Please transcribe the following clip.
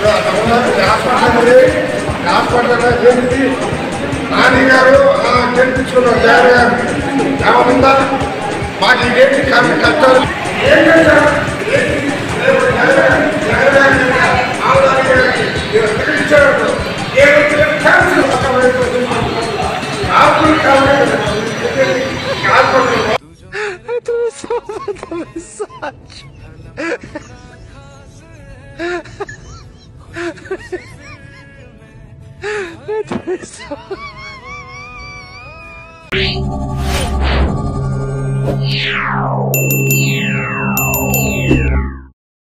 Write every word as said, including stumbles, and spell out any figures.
Hospital ఏంటి నాని గారు గెలిపించుకున్నారు జగన్ గారు ఏమనుందా మాకు ఇదేంటి కష్టాలు ఏం చేశారు Yeah.